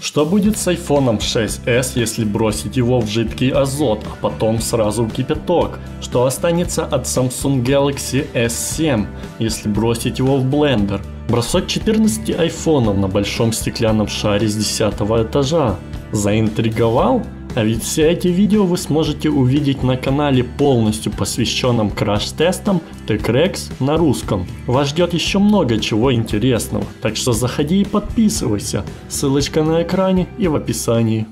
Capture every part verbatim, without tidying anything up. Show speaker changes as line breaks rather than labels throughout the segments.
Что будет с айфон шесть эс, если бросить его в жидкий азот, а потом сразу в кипяток? Что останется от Samsung Galaxy эс семь, если бросить его в блендер? Бросок четырнадцати айфонов на большом стеклянном шаре с десятого этажа. Заинтриговал? А ведь все эти видео вы сможете увидеть на канале, полностью посвященном краш-тестам Tecrex на русском. Вас ждет еще много чего интересного, так что заходи и подписывайся. Ссылочка на экране и в описании.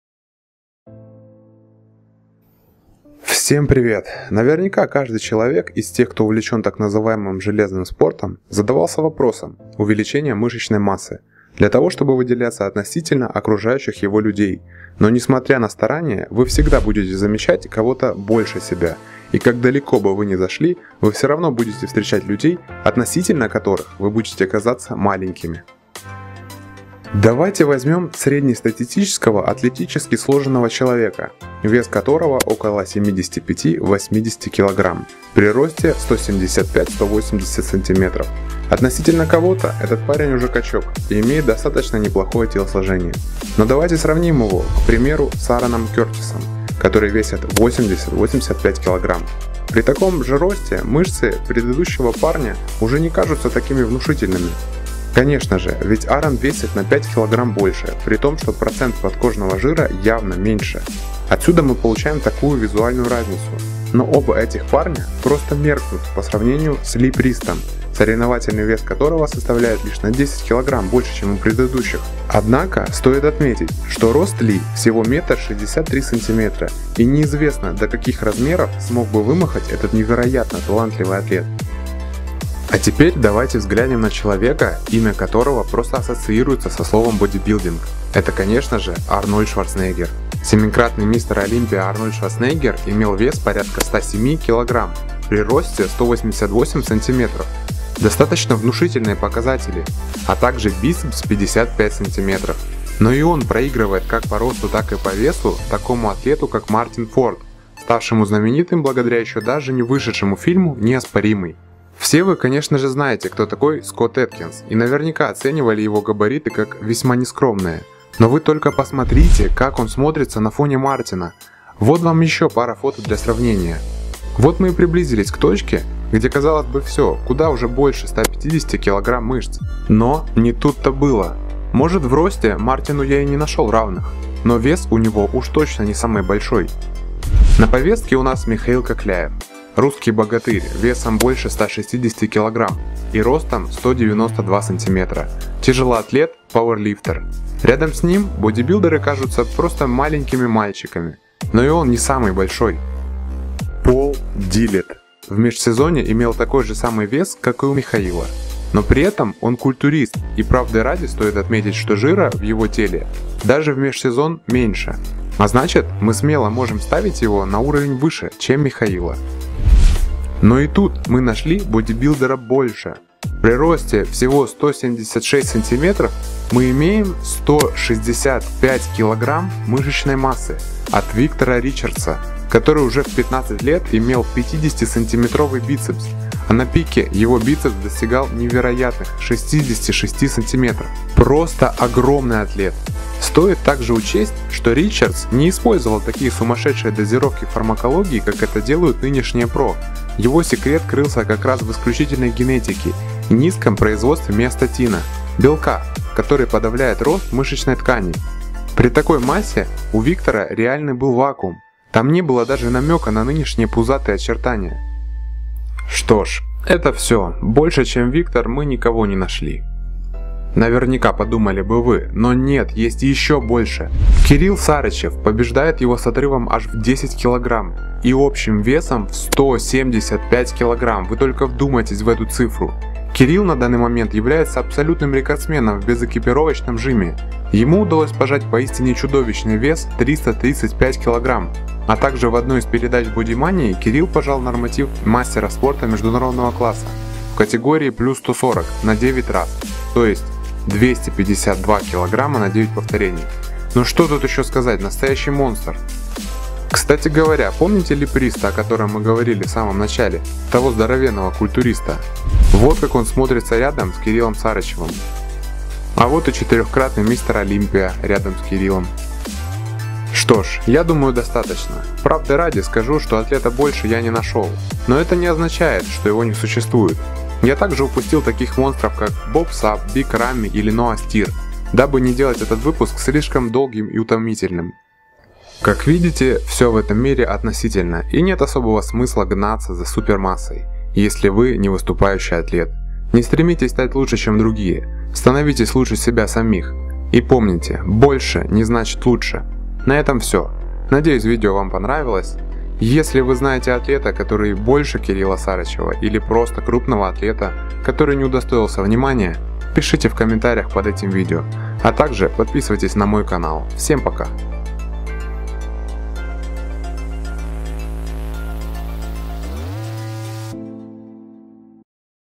Всем привет! Наверняка каждый человек из тех, кто увлечен так называемым железным спортом, задавался вопросом увеличения мышечной массы для того, чтобы выделяться относительно окружающих его людей. Но несмотря на старания, вы всегда будете замечать кого-то больше себя. И как далеко бы вы ни зашли, вы все равно будете встречать людей, относительно которых вы будете казаться маленькими. Давайте возьмем среднестатистического атлетически сложенного человека, вес которого около семидесяти пяти — восьмидесяти килограмм, при росте сто семьдесят пять — сто восемьдесят сантиметров. Относительно кого-то этот парень уже качок и имеет достаточно неплохое телосложение. Но давайте сравним его, к примеру, с Аароном Кертисом, который весит восемьдесят — восемьдесят пять килограмм. При таком же росте мышцы предыдущего парня уже не кажутся такими внушительными. Конечно же, ведь Аарон весит на пять килограмм больше, при том, что процент подкожного жира явно меньше. Отсюда мы получаем такую визуальную разницу. Но оба этих парня просто меркнут по сравнению с Ли Пристом, соревновательный вес которого составляет лишь на десять килограмм больше, чем у предыдущих. Однако, стоит отметить, что рост Ли всего метр шестьдесят три сантиметра, и неизвестно, до каких размеров смог бы вымахать этот невероятно талантливый атлет. А теперь давайте взглянем на человека, имя которого просто ассоциируется со словом бодибилдинг. Это, конечно же, Арнольд Шварценеггер. Семикратный мистер Олимпия Арнольд Шварценеггер имел вес порядка ста семи килограмм, при росте сто восемьдесят восемь сантиметров. Достаточно внушительные показатели, а также бицепс пятьдесят пять сантиметров. Но и он проигрывает как по росту, так и по весу такому атлету, как Мартин Форд, ставшему знаменитым благодаря еще даже не вышедшему фильму «Неоспоримый». Все вы, конечно же, знаете, кто такой Скотт Эткинс, и наверняка оценивали его габариты как весьма нескромные. Но вы только посмотрите, как он смотрится на фоне Мартина. Вот вам еще пара фото для сравнения. Вот мы и приблизились к точке, где, казалось бы, все, куда уже больше ста пятидесяти килограмм мышц. Но не тут-то было. Может, в росте Мартину я и не нашел равных, но вес у него уж точно не самый большой. На повестке у нас Михаил Кокляев. Русский богатырь, весом больше ста шестидесяти килограмм и ростом сто девяносто два сантиметра. Тяжелоатлет, пауэрлифтер. Рядом с ним бодибилдеры кажутся просто маленькими мальчиками, но и он не самый большой. Пол Диллет в межсезонье имел такой же самый вес, как и у Михаила. Но при этом он культурист, и правды ради стоит отметить, что жира в его теле даже в межсезон меньше. А значит, мы смело можем ставить его на уровень выше, чем Михаила. Но и тут мы нашли бодибилдера больше. При росте всего сто семьдесят шесть сантиметров мы имеем сто шестьдесят пять килограмм мышечной массы от Виктора Ричардса, который уже в пятнадцать лет имел пятидесятисантиметровый бицепс, а на пике его бицепс достигал невероятных шестидесяти шести сантиметров. Просто огромный атлет. Стоит также учесть, что Ричардс не использовал такие сумасшедшие дозировки фармакологии, как это делают нынешние про. Его секрет крылся как раз в исключительной генетике и низком производстве миостатина, белка, который подавляет рост мышечной ткани. При такой массе у Виктора реальный был вакуум, там не было даже намека на нынешние пузатые очертания. Что ж, это все, больше чем Виктор мы никого не нашли. Наверняка подумали бы вы, но нет, есть еще больше. Кирилл Сарычев побеждает его с отрывом аж в десять килограмм и общим весом в сто семьдесят пять килограмм, вы только вдумайтесь в эту цифру. Кирилл на данный момент является абсолютным рекордсменом в безэкипировочном жиме. Ему удалось пожать поистине чудовищный вес триста тридцать пять килограмм. А также в одной из передач Бодимании Кирилл пожал норматив мастера спорта международного класса в категории плюс сто сорок на девять раз, то есть двести пятьдесят два килограмма на девять повторений. Ну что тут еще сказать, настоящий монстр. Кстати говоря, помните Ли Приста, о котором мы говорили в самом начале, того здоровенного культуриста? Вот как он смотрится рядом с Кириллом Сарычевым. А вот и четырехкратный мистер Олимпия рядом с Кириллом. Что ж, я думаю, достаточно. Правды ради скажу, что атлета больше я не нашел. Но это не означает, что его не существует. Я также упустил таких монстров, как Боб Сап, Биг Рами или Ноа Стир, дабы не делать этот выпуск слишком долгим и утомительным. Как видите, все в этом мире относительно, и нет особого смысла гнаться за супермассой, если вы не выступающий атлет. Не стремитесь стать лучше, чем другие, становитесь лучше себя самих. И помните, больше не значит лучше. На этом все. Надеюсь, видео вам понравилось. Если вы знаете атлета, который больше Кирилла Сарычева, или просто крупного атлета, который не удостоился внимания, пишите в комментариях под этим видео, а также подписывайтесь на мой канал. Всем пока!